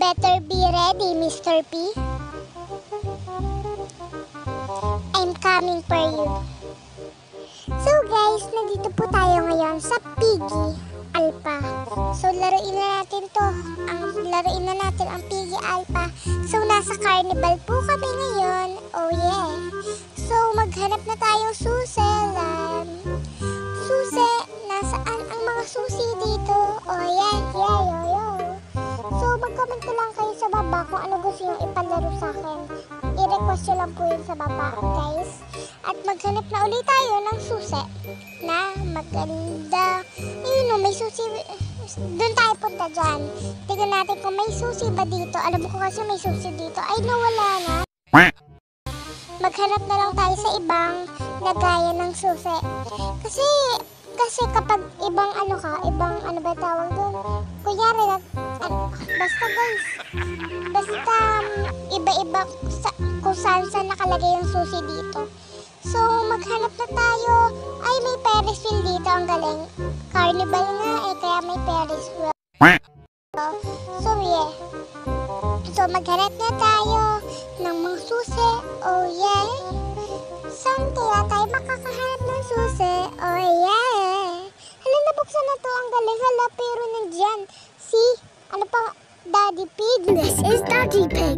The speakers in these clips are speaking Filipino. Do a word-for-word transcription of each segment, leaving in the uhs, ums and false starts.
better be ready, Mister P. I'm coming for you. So guys, nandito po tayo ngayon sa Piggy Alpha. So laruin na natin to. Ang laruin na natin ang Piggy Alpha. So nasa carnival po kami ngayon. Oh yeah. So maghanap na tayong suselan. Susi, nasaan ang mga susi dito? Oh yeah, yeah, yo, yo. So mag-comment ko lang kayo sa baba kung ano gusto yung ipalaro sa akin. I-request nyo lang po yun sa baba, guys. At maghanap na ulit tayo ng susi na maganda. Ayun o, may susi. Doon tayo punta dyan. Tignan natin kung may susi ba dito. Alam ko kasi may susi dito. Ay, nawala na. Maghanap na lang tayo sa ibang lagayan ng susi. Kasi, kasi kapag ibang ano ka, ibang ano ba tawag doon? Kunyari, na, ano, basta guys, basta um, iba-iba sa, kung saan saan nakalagay yung susi dito. So, maghanap na tayo. Ay, may Ferris wheel dito. Ang galing. Carnival nga eh, kaya may Ferris wheel. So, yeah. So, maghanap na tayo ng mga susi. Oh, yeah. Saan kaya tayo makakahanap ng susi? Oh, yeah. Hala, nabuksan na to. Ang galing. Hala, pero nandyan. Si, ano pa? Daddy Pig. This is Daddy Pig.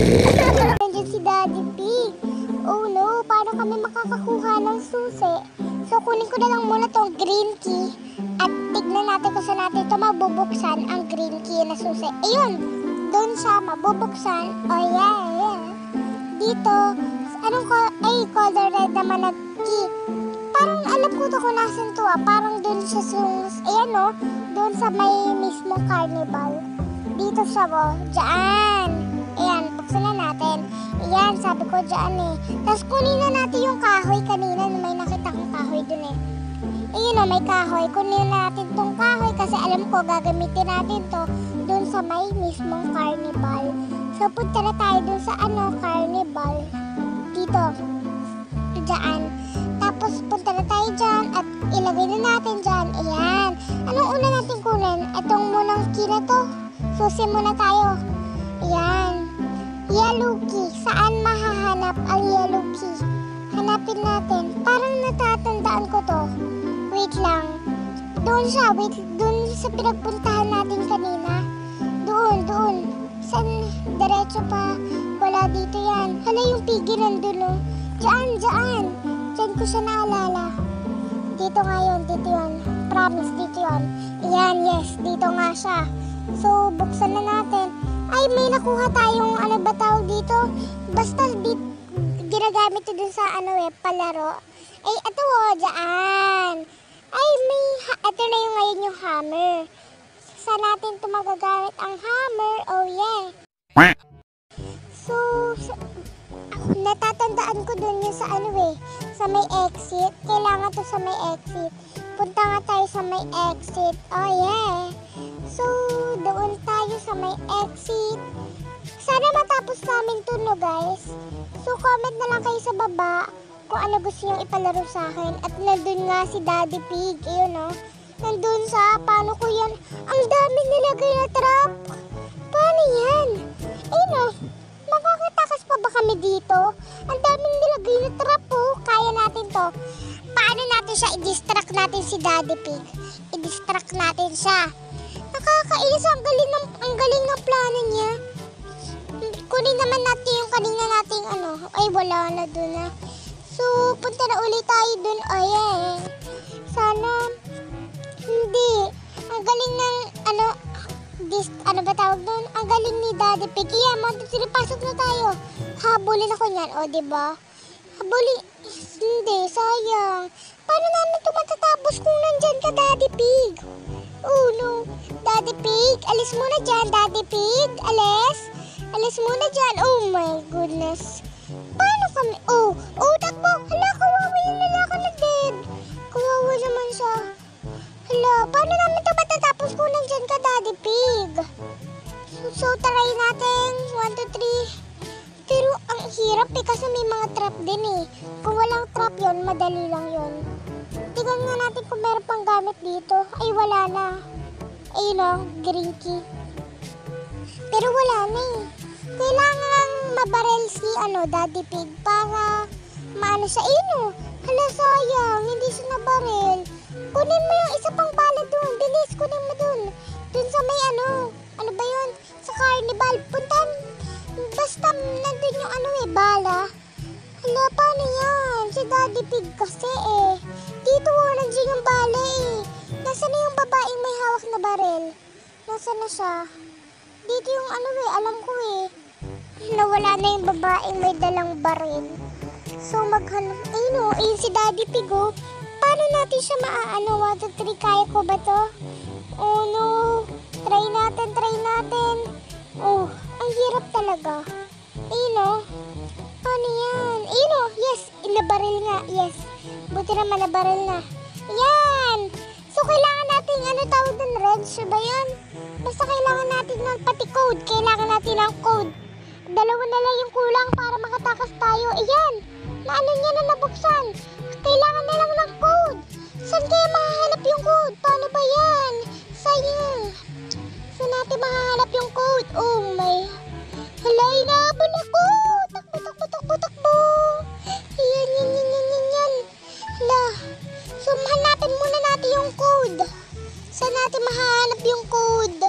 Nandyan si Daddy Pig. Oh no, paano kami makakakuha ng susi? So, kunin ko na lang muna tong green key. At tignan natin kung saan natin ito mabubuksan ang green key na susi. Ayun, doon siya mabubuksan. Oh yeah, yeah. Dito, anong ko, ay, color red naman na key. Parang alam ko to kung nasan to ah. Parang doon siya sus, ayan no, doon sa may mismong carnival. Dito siya oh, dyan. Ayan, buksan na natin. Ayan, sabi ko dyan eh. Tapos kunin na natin yung kahoy kanina. May nakita kong kahoy dun eh. Ayun o, may kahoy. Kunin na natin tong kahoy kasi alam ko gagamitin natin to dun sa may mismong carnival. So punta na tayo dun sa ano, carnival. Dito. Dyan. Tapos punta na tayo dyan at ilagay na natin dyan. Ayan. Anong una natin kunin? Itong munang key na to. Susi muna tayo. Ayan. Yellow key. Saan mahahanap ang yellow key? Hanapin natin. Parang natatandaan ko to. Wait lang. Doon siya. Wait. Doon sa pinagpuntahan natin kanina. Doon, doon. Saan? Diretso pa. Wala dito yan. Hala yung piggy nandun oh. Diyan, diyan. Diyan ko siya naalala. Dito nga yun. Dito yun. Promise, dito yun. Ayan, yes. Dito nga siya. So, buksan na natin. Ay, may nakuha tayong ano ba tawag dito? Basta di, ginagamit ito dun sa ano eh, palaro. Ay, ito o, dyan. Ay, may, ito na yung ngayon yung hammer. Saan natin ito magagamit ang hammer? Oh, yeah. So, sa, ako, natatandaan ko dun yung sa ano eh, sa may exit. Kailangan to sa may exit. Punta nga tayo sa may exit. Oh, yeah. So, doon tayo sa may exit. Sana matapos namin to, no, guys. So, comment na lang kayo sa baba kung ano gusto nyo ipalaro sa akin. At nandun nga si Daddy Pig. Ayun, no? Nandun sa, paano ko yan? Ang dami nilagay na trap. Paano yan? Ayun, no? Makakatakas pa ba kami dito? Ang daming nilagay na trap, oh. Kaya natin to. Paano natin siya i-distract natin si Daddy Pig? I-distract natin siya. Nakakainis, ang galing ng, ang galing ng plano niya. Kunin naman natin yung kanina nating ano. Ay, wala na dun na. So, punta na ulit tayo dun. Ay, eh. Sana, hindi. Ang galing ng, ano, this, ano ba tawag dun? Ang galing ni Daddy Pig. Iya, magpasok na tayo. Habulin ako niyan, o, diba? Habulin, hindi, sayang. Paano namin ito matatapos kung nandyan ka, Daddy Pig? Oh, no. Daddy Pig, alis muna dyan, Daddy Pig. Alis. Alis muna dyan. Oh my goodness. Paano kami? Oh, oh, takbo. Hala, kawawa yung lalaki na dead. Kawawa naman siya. Hala, paano namin ito matatapos kung nandyan ka, Daddy Pig? So, so try natin. One, two, three. Pero, ang hirap eh, kasi may mga trap din eh. Kung walang trap yon, madali lang yon. Tignan nga natin kung meron pang gamit dito. Ay, wala na. Ayun o, green key. Pero wala barel si ano, Daddy Pig para maano siya. Ino, hala sayang, hindi siya na barel. Kunin mo yung isa pang bala dun. Bilis, kunin mo dun. Dun sa may ano, ano ba yun? Sa carnival. Puntan, basta nandun yung ano eh, bala. Hala, paano yan? Si Daddy Pig kasi eh. Dito oh, nandiyan yung bala eh. Nasaan na yung babaeng may hawak na barel? Nasaan na siya? Dito yung ano eh, alam ko eh. Nawala na yung babaeng may dalang baril. So maghanap, ayun o, ayun si Daddy Pig oh. Paano natin siya maaano? one, two, three, kaya ko ba to? Oh no, try natin, try natin. Oh, ang hirap talaga. Ayun o, paano yan? Ayun o, yes, inabaril nga, yes. Buti naman nabaril na. Yan! So kailangan natin, ano tawag ng wrench ba yan? Basta kailangan natin ng pati code. Kailangan natin ng code. Dalawa na lang yung kulang para makatakas tayo. Ayan! Naano niya na nabuksan. Kailangan na lang ng code. Saan kaya mahahanap yung code? Paano ba yan? Sayang. Saan natin mahahanap yung code? Oh my. Hala, inaabon ako. Takbo, takbo, takbo, takbo. Ayan, yan, yan, yan, yan, yan. Hala. So, hanapin muna natin yung code. Saan natin mahanap yung code?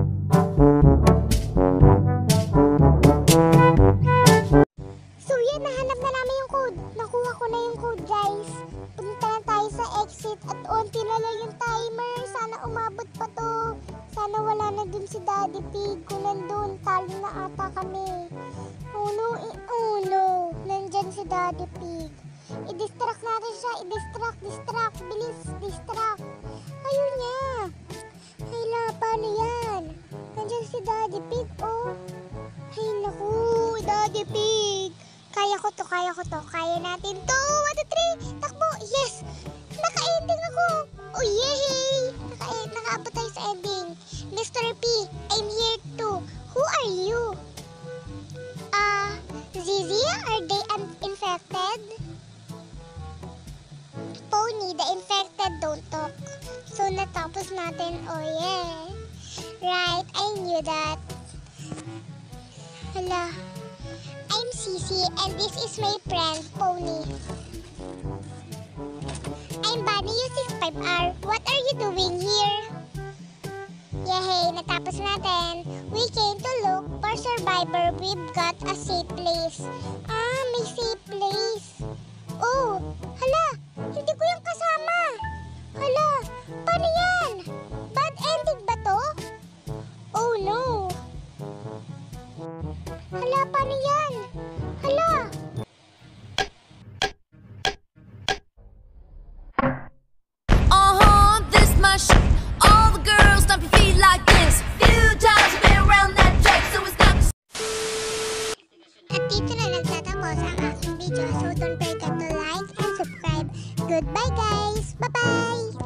So, yan. Nahanap na namin yung code. Nakuha ko na yung code, guys. Punta na tayo sa exit at onti na lang yung timer. Sana umabot pa to. Sana wala na dun si Daddy Pig. Kung nandun, talo na ata kami. Oh no, eh, oh no. Nandyan si Daddy Pig. I-distract natin siya. I-distract, distract. Bilis, distract. Ayun niya. Hayla, paano yan? Nandiyan si Daddy Pig, oh. Ay, naku, Daddy Pig. Kaya ko to, kaya ko to. Kaya natin to. one, two, three. Takbo. Yes. Naka-ending ako. Oh, yay. Naka nakaabot tayo sa ending. Mister P, I'm here too. Who are you? Ah, uh, Zizi, are they infected? Pony, the infected don't talk. So, natapos natin. Oh, yeah. Right, I knew that. Hala. I'm Sisi, and this is my friend, Pony. I'm Bunny, you six five R. What are you doing here? Yehey, natapos natin. We came to look for survivor. We've got a safe place. Ah, may safe place. Oh, hala. Hindi ko yung kasama. Hala, paano yan? Bad ending ba to? Oh no. Hala, paano yan? Hala. Uh-huh, this my shit. All the girls stomp your feet like this. Few times you've been around that track, so it's not. At dito na nagtatapos ang aking video. So don't forget to like and subscribe. Goodbye guys. Bye-bye.